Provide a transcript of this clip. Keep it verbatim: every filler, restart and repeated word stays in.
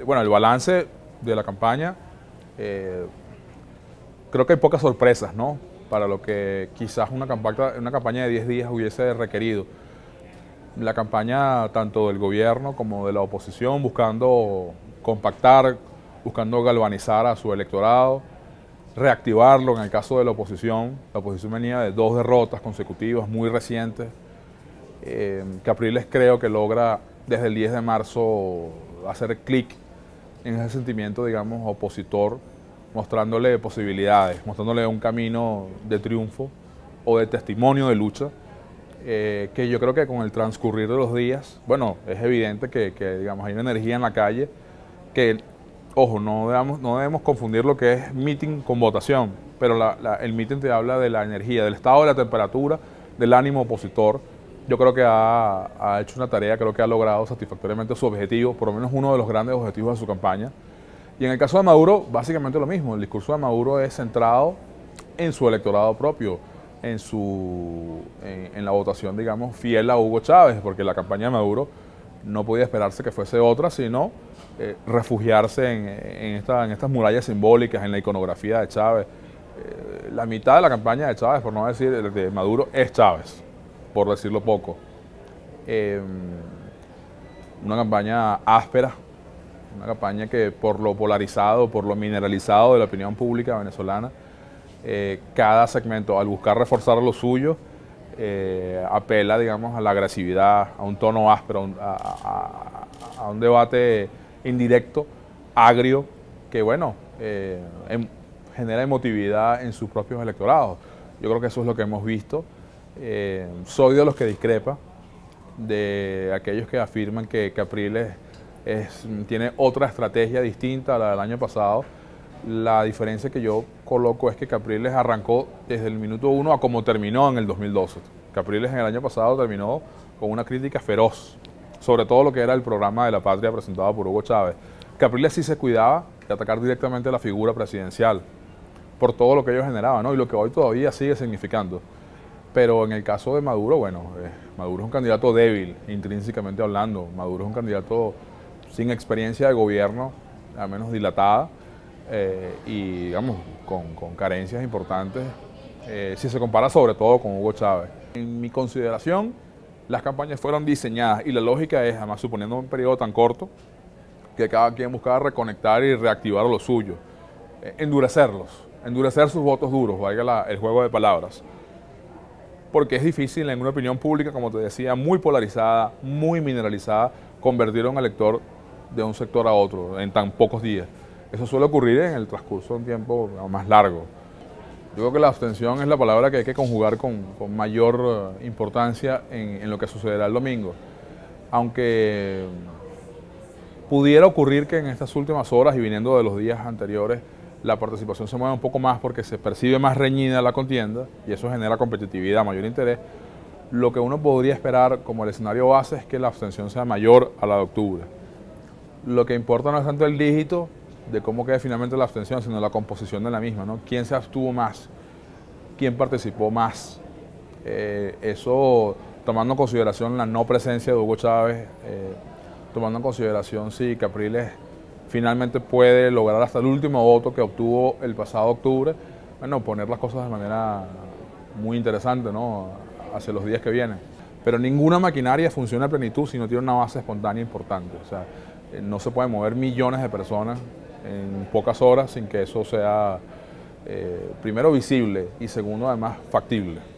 bueno, el balance de la campaña, eh, creo que hay pocas sorpresas, ¿no? Para lo que quizás una campaña, una campaña de diez días hubiese requerido. La campaña tanto del gobierno como de la oposición buscando compactar, buscando galvanizar a su electorado, reactivarlo en el caso de la oposición. La oposición venía de dos derrotas consecutivas muy recientes. Eh, Capriles creo que logra desde el diez de marzo hacer clic en ese sentimiento, digamos, opositor, mostrándole posibilidades, mostrándole un camino de triunfo o de testimonio de lucha, eh, que yo creo que con el transcurrir de los días, bueno, es evidente que, que digamos, hay una energía en la calle que, ojo, no debemos, no debemos confundir lo que es meeting con votación, pero la, la, el meeting te habla de la energía, del estado de la temperatura, del ánimo opositor. Yo creo que ha, ha hecho una tarea, creo que ha logrado satisfactoriamente su objetivo, por lo menos uno de los grandes objetivos de su campaña. Y en el caso de Maduro, básicamente lo mismo. El discurso de Maduro es centrado en su electorado propio, en, su, en, en la votación, digamos, fiel a Hugo Chávez, porque la campaña de Maduro no podía esperarse que fuese otra, sino eh, refugiarse en, en, esta, en estas murallas simbólicas, en la iconografía de Chávez. Eh, la mitad de la campaña de Chávez, por no decir de Maduro, es Chávez, por decirlo poco. Eh, una campaña áspera, una campaña que por lo polarizado, por lo mineralizado de la opinión pública venezolana, eh, cada segmento, al buscar reforzar lo suyo, eh, apela, digamos, a la agresividad, a un tono áspero, a, a, a un debate indirecto, agrio, que, bueno, eh, em, genera emotividad en sus propios electorados. Yo creo que eso es lo que hemos visto. Eh, soy de los que discrepa, de aquellos que afirman que Capriles es, tiene otra estrategia distinta a la del año pasado. La diferencia que yo coloco es que Capriles arrancó desde el minuto uno a como terminó en el dos mil doce. Capriles en el año pasado terminó con una crítica feroz sobre todo lo que era el programa de la patria presentado por Hugo Chávez. Capriles sí se cuidaba de atacar directamente a la figura presidencial por todo lo que ello generaba, ¿no? Y lo que hoy todavía sigue significando. Pero en el caso de Maduro, bueno, eh, Maduro es un candidato débil, intrínsecamente hablando. Maduro es un candidato sin experiencia de gobierno, al menos dilatada, eh, y digamos, con, con carencias importantes, eh, si se compara sobre todo con Hugo Chávez. En mi consideración, las campañas fueron diseñadas y la lógica es, además suponiendo un periodo tan corto, que cada quien buscaba reconectar y reactivar lo suyo, eh, endurecerlos, endurecer sus votos duros, valga la, el juego de palabras. Porque es difícil en una opinión pública, como te decía, muy polarizada, muy mineralizada, convertir a un elector de un sector a otro en tan pocos días. Eso suele ocurrir en el transcurso de un tiempo más largo. Yo creo que la abstención es la palabra que hay que conjugar con, con mayor importancia en, en lo que sucederá el domingo. Aunque pudiera ocurrir que en estas últimas horas y viniendo de los días anteriores, la participación se mueve un poco más porque se percibe más reñida la contienda y eso genera competitividad, mayor interés. Lo que uno podría esperar como el escenario base es que la abstención sea mayor a la de octubre. Lo que importa no es tanto el dígito de cómo quede finalmente la abstención, sino la composición de la misma, ¿no? ¿Quién se abstuvo más? ¿Quién participó más? Eh, eso tomando en consideración la no presencia de Hugo Chávez, eh, tomando en consideración si Capriles finalmente puede lograr hasta el último voto que obtuvo el pasado octubre, bueno, poner las cosas de manera muy interesante, ¿no?, hacia los días que vienen. Pero ninguna maquinaria funciona a plenitud si no tiene una base espontánea importante. O sea, no se pueden mover millones de personas en pocas horas sin que eso sea, eh, primero, visible y segundo, además, factible.